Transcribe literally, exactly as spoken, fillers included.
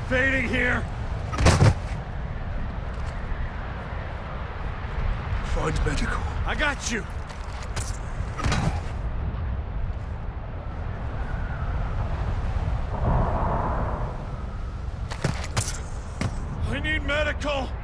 Fading here. Find medical. I got you. I need medical.